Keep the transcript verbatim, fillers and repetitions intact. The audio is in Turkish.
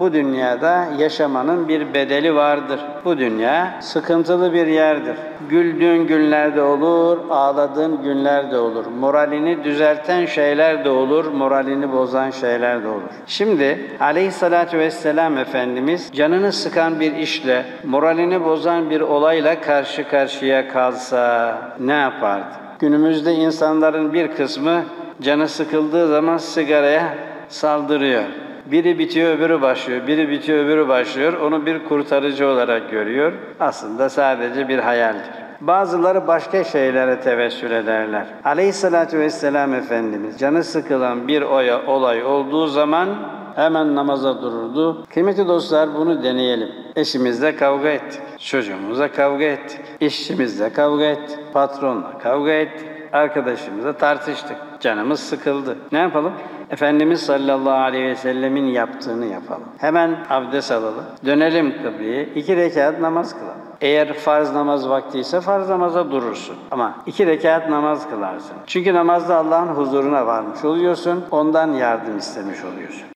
Bu dünyada yaşamanın bir bedeli vardır. Bu dünya sıkıntılı bir yerdir. Güldüğün günlerde olur, ağladığın günlerde olur. Moralini düzelten şeyler de olur, moralini bozan şeyler de olur. Şimdi Aleyhisselatü Vesselam Efendimiz canını sıkan bir işle, moralini bozan bir olayla karşı karşıya kalsa ne yapardı? Günümüzde insanların bir kısmı canı sıkıldığı zaman sigaraya saldırıyor. Biri bitiyor, öbürü başlıyor. Biri bitiyor, öbürü başlıyor. Onu bir kurtarıcı olarak görüyor. Aslında sadece bir hayaldir. Bazıları başka şeylere tevessül ederler. Aleyhisselatü Vesselam Efendimiz canı sıkılan bir oya, olay olduğu zaman hemen namaza dururdu. Kıymetli dostlar, bunu deneyelim. Eşimizle kavga ettik. Çocuğumuzla kavga ettik. İşçimizle kavga ettik. Patronla kavga ettik. Arkadaşımızla tartıştık. Canımız sıkıldı. Ne yapalım? Efendimiz sallallahu aleyhi ve sellemin yaptığını yapalım. Hemen abdest alalım. Dönelim kıbleye. İki rekat namaz kılalım. Eğer farz namaz vaktiyse farz namaza durursun. Ama iki rekat namaz kılarsın. Çünkü namazda Allah'ın huzuruna varmış oluyorsun. Ondan yardım istemiş oluyorsun.